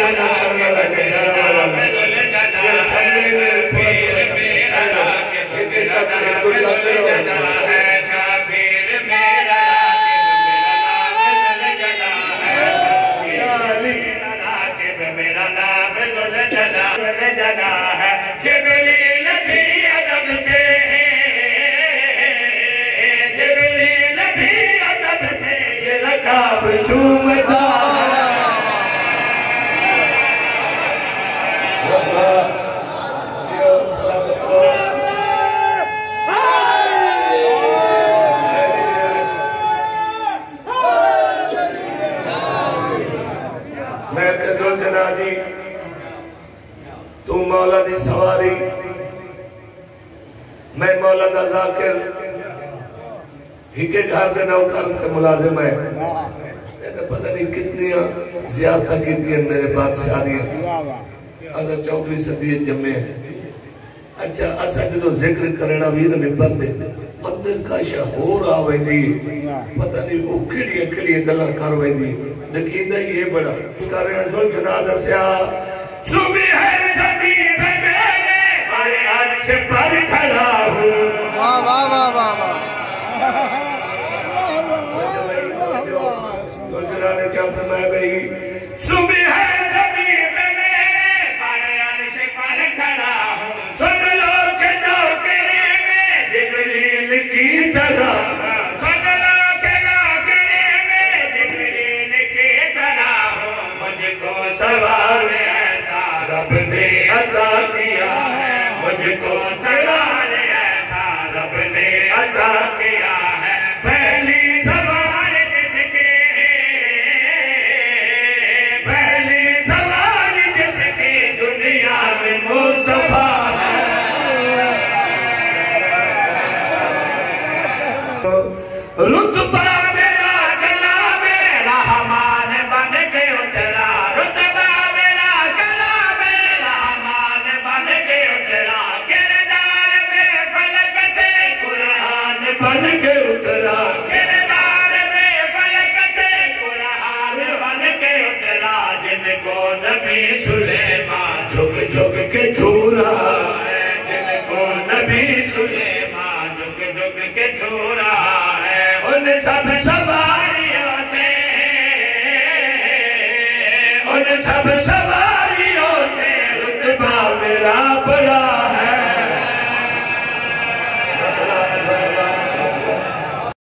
منع کرنا لگے یہ سمجھے میں تھوڑا جبریل بھی ادب سے یہ رکاب چومتا میں کذل جنادی تو مولا دی سواری میں مولا دا ذاکر ہی کے گھر دے نوکر کے ملازم ہے نے پتہ نہیں کتنی زیادہ کی دیا میرے بادشاہ دیا اگر 14ویں صدی جمعے اچھا اسا جدو ذکر کرنا بھی نہ بندے مندر کا شہور آوے دی پتہ نہیں وہ کھڑی گلا کر وے دی لیکن یہ بڑا کرے ذل جناد سیا صبح ہے زمین پہ میرے میں عرش پر کھڑا ہوں واہ واہ واہ واہ ذل جناد نے کیا فرمایا بھئی صبح ہے زمین پہ میرے عرش پر کھڑا ہوں سن لو کہ نوکری میں جبریل کی طرح سن لو کہ نوکری میں جبریل کی طرح ہوں مجھ کو سوال ایسا رب نے عطا کیا ہے مجھ کو سوال ایسا رب نے عطا کیا ہے پہلی سوال جس کے پہلی سوال جس کی دنیا میں مصطفیٰ ہے رتبہ میرا کلام رحمان بن کے اترا رتبہ میرا کلام رحمان بن کے اترا کردار میں فلک سے قرآن بن کے اترا کردار میں فلک سے قرآن بن کے اترا جن کو نبی سلیمان جھک جھک کے چھو رہا ہے جن کو نبی سلیمان جھک جھک کے چھو رہا ہے ان سب سواریوں سے ان سب